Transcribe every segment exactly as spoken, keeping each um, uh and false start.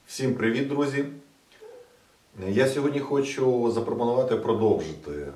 Всім привіт, друзі! Я сьогодні хочу запропонувати продовжити е,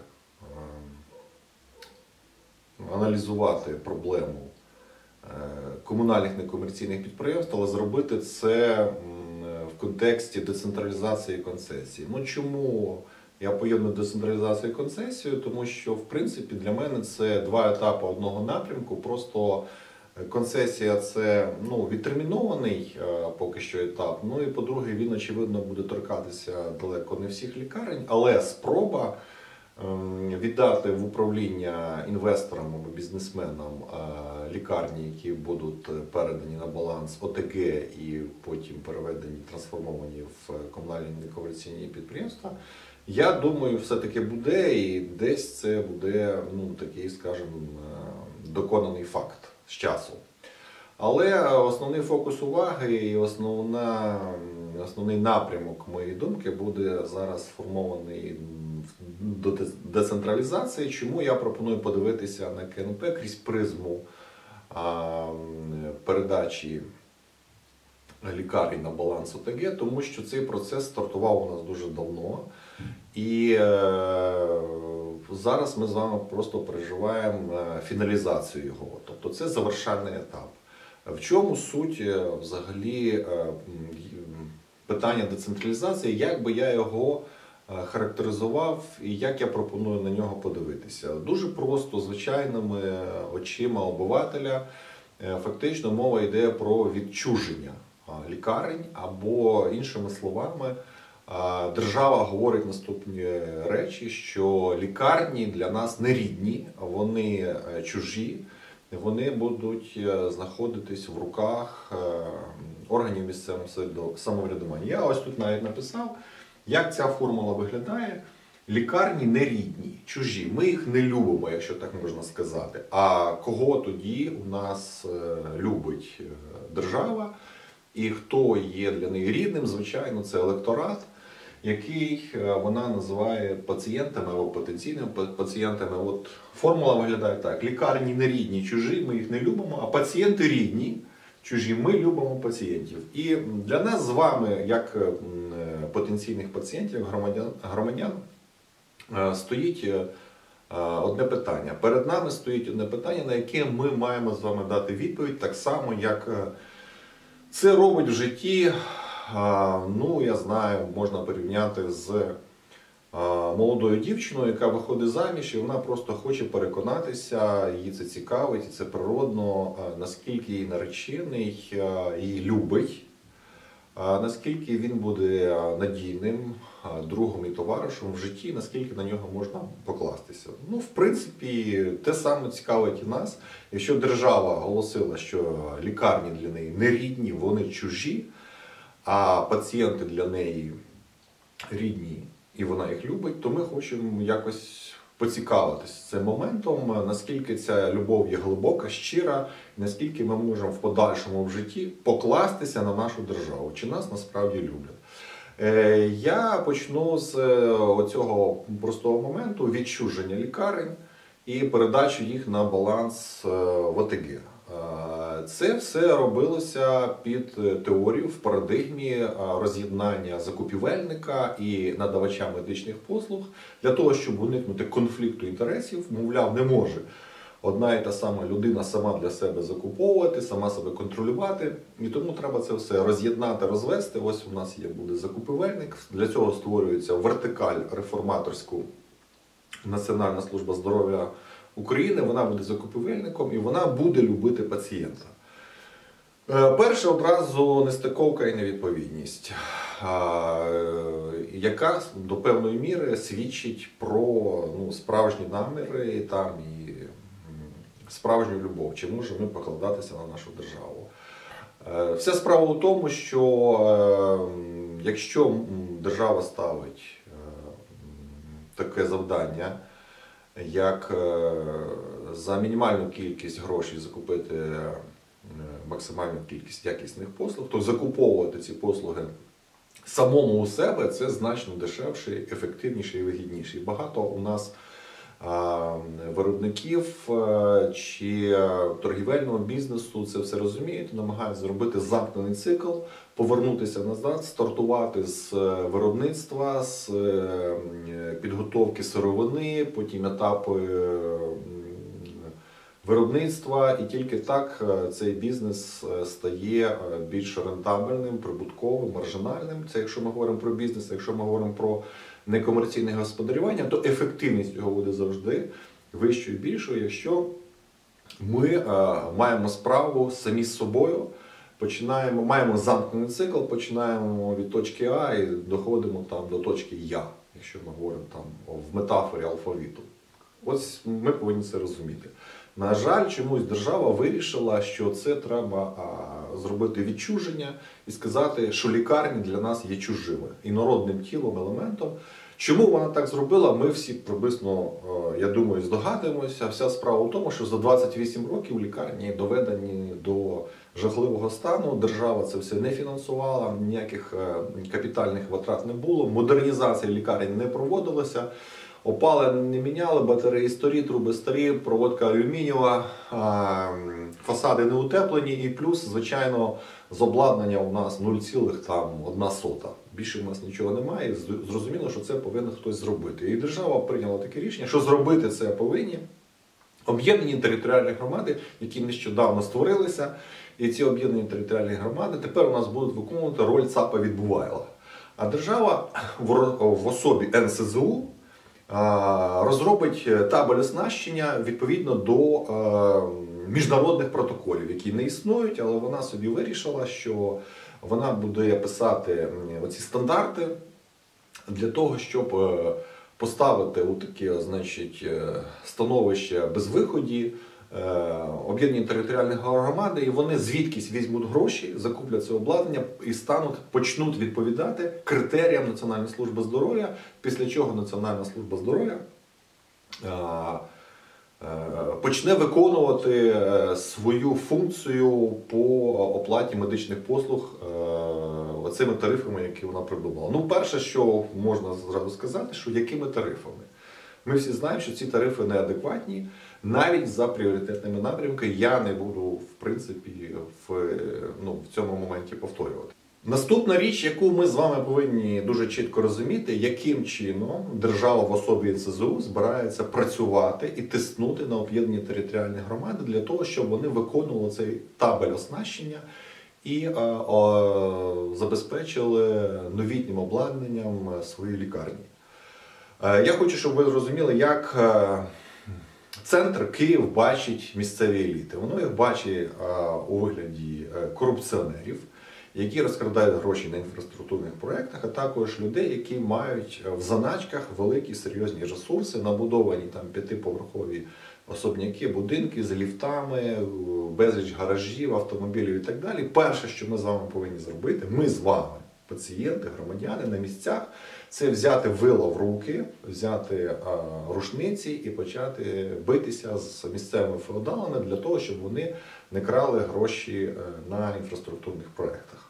аналізувати проблему е, комунальних некомерційних підприємств, але зробити це в контексті децентралізації концесій. Ну чому я поєдную децентралізацію і концесію? Тому що, в принципі, для мене це два етапи одного напрямку. Просто концесія – це ну, відтермінований е, поки що етап. Ну і по-друге, він, очевидно, буде торкатися далеко не всіх лікарень, але спроба е, віддати в управління інвесторам або бізнесменам е, лікарні, які будуть передані на баланс О Те Ге і потім переведені, трансформовані в комунальні некомерційні підприємства, я думаю, все-таки буде, і десь це буде ну, такий, скажімо, доконаний факт з часу. Але основний фокус уваги і основна, основний напрямок моєї думки буде зараз сформований до децентралізації. Чому я пропоную подивитися на Ке Ен Пе крізь призму а, передачі лікарень на баланс О Те Ге, тому що цей процес стартував у нас дуже давно. І е, зараз ми з вами просто переживаємо фіналізацію його. Тобто це завершальний етап. В чому суть взагалі питання децентралізації, як би я його характеризував і як я пропоную на нього подивитися? Дуже просто, звичайними очима обивателя, фактично мова йде про відчуження лікарень або, іншими словами, держава говорить наступні речі, що лікарні для нас не рідні, вони чужі, вони будуть знаходитись в руках органів місцевого самоврядування. Я ось тут навіть написав, як ця формула виглядає. Лікарні не рідні, чужі. Ми їх не любимо, якщо так можна сказати. А кого тоді у нас любить держава? І хто є для неї рідним? Звичайно, це електорат, який вона називає пацієнтами або потенційними пацієнтами. От формула виглядає так: лікарні не рідні, чужі, ми їх не любимо, а пацієнти рідні, чужі, ми любимо пацієнтів. І для нас з вами, як потенційних пацієнтів, громадян, громадян стоїть одне питання. Перед нами стоїть одне питання, на яке ми маємо з вами дати відповідь, так само, як це робить в житті. Ну, я знаю, можна порівняти з молодою дівчиною, яка виходить заміж, і вона просто хоче переконатися, її це цікавить, і це природно, наскільки її наречений її любить, наскільки він буде надійним другом і товаришем в житті, наскільки на нього можна покластися. Ну, в принципі, те саме цікавить і нас. Якщо держава оголосила, що лікарні для неї не рідні, вони чужі, а пацієнти для неї рідні і вона їх любить, то ми хочемо якось поцікавитися цим моментом, наскільки ця любов є глибока, щира, наскільки ми можемо в подальшому в житті покластися на нашу державу, чи нас насправді люблять. Я почну з цього простого моменту відчуження лікарень і передачу їх на баланс в О Те Ге. Це все робилося під теорію в парадигмі роз'єднання закупівельника і надавача медичних послуг для того, щоб уникнути конфлікту інтересів. Мовляв, не може одна і та сама людина сама для себе закуповувати, сама себе контролювати. І тому треба це все роз'єднати, розвести. Ось у нас є буде закупівельник. Для цього створюється вертикаль реформаторську Національна служба здоров'я України, вона буде закупівельником і вона буде любити пацієнта. Перше одразу нестиковка і невідповідність, яка до певної міри свідчить про ну, справжні наміри там, і справжню любов, чи можемо ми покладатися на нашу державу. Вся справа у тому, що якщо держава ставить таке завдання, як за мінімальну кількість грошей закупити максимальну кількість якісних послуг, то закуповувати ці послуги самому у себе – це значно дешевше, ефективніше і вигідніше. І багато у нас виробників чи торгівельного бізнесу це все розуміють, намагаються зробити замкнений цикл, повернутися назад, стартувати з виробництва, з підготовки сировини, потім етапи виробництва, і тільки так цей бізнес стає більш рентабельним, прибутковим, маржинальним. Це якщо ми говоримо про бізнес, якщо ми говоримо про некомерційне господарювання, то ефективність його буде завжди вищою, більшою, якщо ми маємо справу самі з собою, починаємо, маємо замкнений цикл, починаємо від точки А і доходимо там до точки Я, якщо ми говоримо там в метафорі алфавіту. Ось ми повинні це розуміти. На жаль, чомусь держава вирішила, що це треба а, зробити відчуження і сказати, що лікарні для нас є чужими, інородним тілом, елементом. Чому вона так зробила, ми всі приблизно, я думаю, здогадуємося. Вся справа в тому, що за двадцять вісім років лікарні доведені до жахливого стану, держава це все не фінансувала, ніяких капітальних витрат не було, модернізація лікарень не проводилася. Опалення не міняли, батареї старі, труби старі, проводка алюмінієва, фасади не утеплені і плюс, звичайно, з обладнання у нас нуль цілих одна сота. Більше в нас нічого немає, зрозуміло, що це повинен хтось зробити. І держава прийняла таке рішення, що зробити це повинні об'єднані територіальні громади, які нещодавно створилися. І ці об'єднані територіальні громади тепер у нас будуть виконувати роль ЦАПа Відбувайла. А держава в особі ен ес зе у розробить табель оснащення відповідно до міжнародних протоколів, які не існують, але вона собі вирішила, що вона буде писати оці стандарти для того, щоб поставити у таке, значить, становище безвиході об'єднані територіальні громади, і вони звідкись візьмуть гроші, закуплять це обладнання і стануть, почнуть відповідати критеріям Національної служби здоров'я, після чого Національна служба здоров'я почне виконувати свою функцію по оплаті медичних послуг оцими тарифами, які вона придумала. Ну, перше, що можна зразу сказати, що якими тарифами? Ми всі знаємо, що ці тарифи неадекватні, навіть за пріоритетними напрямками. Я не буду, в принципі, в, ну, в цьому моменті повторювати. Наступна річ, яку ми з вами повинні дуже чітко розуміти, яким чином держава в особі ен ес зе у збирається працювати і тиснути на об'єднані територіальні громади для того, щоб вони виконували цей табель оснащення і а, а, забезпечили новітнім обладнанням свої лікарні. Я хочу, щоб ви зрозуміли, як центр Київ бачить місцеві еліти. Воно їх бачить у вигляді корупціонерів, які розкрадають гроші на інфраструктурних проєктах, а також людей, які мають в заначках великі серйозні ресурси, набудовані там п'ятиповерхові особняки, будинки з ліфтами, безліч гаражів, автомобілів і так далі. Перше, що ми з вами повинні зробити, ми з вами, пацієнти, громадяни на місцях, це взяти вила в руки, взяти а, рушниці і почати битися з місцевими феодалами для того, щоб вони не крали гроші на інфраструктурних проєктах.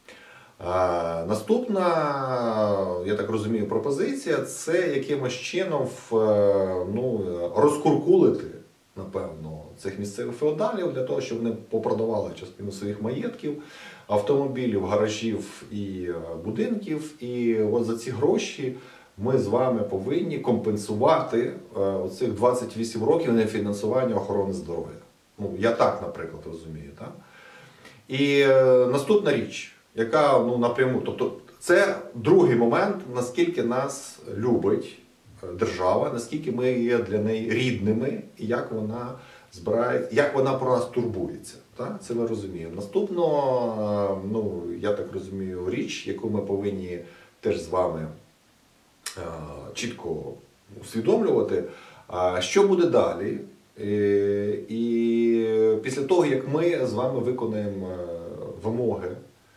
А, наступна, я так розумію, пропозиція – це якимось чином в, ну, розкуркулити, напевно, цих місцевих феодалів для того, щоб вони попродавали частину своїх маєтків, автомобілів, гаражів і будинків. І от за ці гроші ми з вами повинні компенсувати оцих двадцять вісім років нефінансування охорони здоров'я. Ну, я так, наприклад, розумію. Так? І наступна річ, яка ну, напряму, тобто це другий момент, наскільки нас любить держава, наскільки ми є для неї рідними, і як вона збирає, як вона про нас турбується. Так? Це ми розуміємо. Наступно, ну, я так розумію, річ, яку ми повинні теж з вами е, чітко усвідомлювати, е, що буде далі. Е, і після того, як ми з вами виконаємо вимоги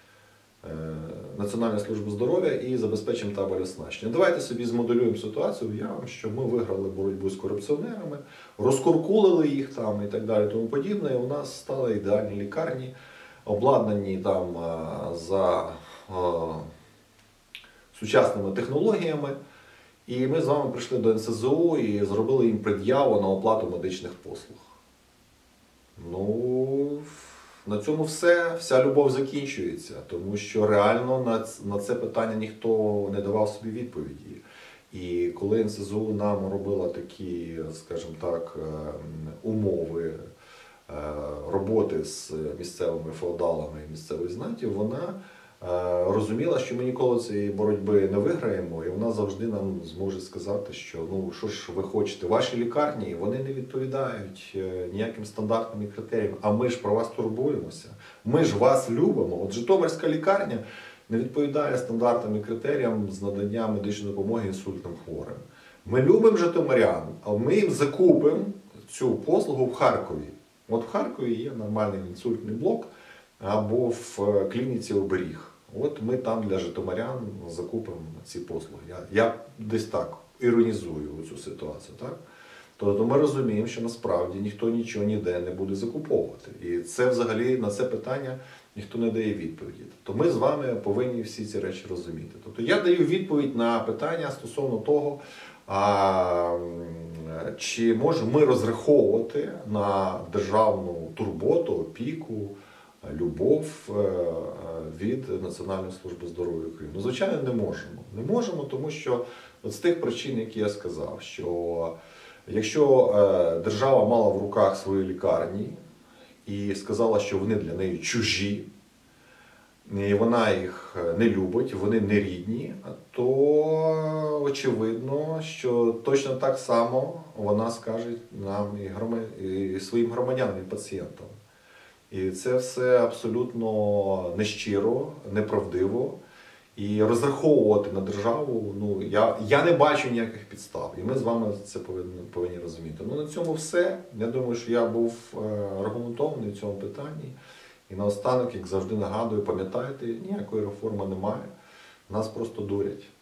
Національної служби здоров'я і забезпечимо табель оснащення. Давайте собі змоделюємо ситуацію, уявимо, що ми виграли боротьбу з корупціонерами, розкуркулили їх там і так далі, тому подібне, і у нас стали ідеальні лікарні, обладнані там за а, сучасними технологіями, І ми з вами прийшли до ен ес зе у і зробили їм пред'яву на оплату медичних послуг. Ну, на цьому все, вся любов закінчується, тому що реально на, на це питання ніхто не давав собі відповіді. І коли ен ес зе у нам робила такі, скажімо так, умови роботи з місцевими феодалами і місцевою знаттю, вона розуміла, що ми ніколи цієї боротьби не виграємо, і вона завжди нам зможе сказати, що ну що ж ви хочете, ваші лікарні, вони не відповідають ніяким стандартам і критеріям, а ми ж про вас турбуємося, ми ж вас любимо. От Житомирська лікарня не відповідає стандартам і критеріям з надання медичної допомоги інсультним хворим. Ми любимо житомирян, а ми їм закупимо цю послугу в Харкові. От в Харкові є нормальний інсультний блок або в клініці Оберіг. От ми там для житомирян закупимо ці послуги. Я, я десь так іронізую цю ситуацію. Так? Тобто ми розуміємо, що насправді ніхто нічого ніде не буде закуповувати. І це взагалі на це питання ніхто не дає відповіді. Тобто ми з вами повинні всі ці речі розуміти. Тобто я даю відповідь на питання стосовно того, а, чи можемо ми розраховувати на державну турботу, опіку, любов від Національної служби здоров'я України. Ну, звичайно, не можемо. Не можемо, тому що от з тих причин, які я сказав, що якщо держава мала в руках свої лікарні і сказала, що вони для неї чужі, і вона їх не любить, вони не рідні, то очевидно, що точно так само вона скаже нам і, грома... і своїм громадянам і пацієнтам. І це все абсолютно нещиро, неправдиво. І розраховувати на державу, ну, я, я не бачу ніяких підстав. І ми з вами це повинні, повинні розуміти. Ну, на цьому все. Я думаю, що я був аргументований в цьому питанні. І наостанок, як завжди нагадую, пам'ятайте, ніякої реформи немає. Нас просто дурять.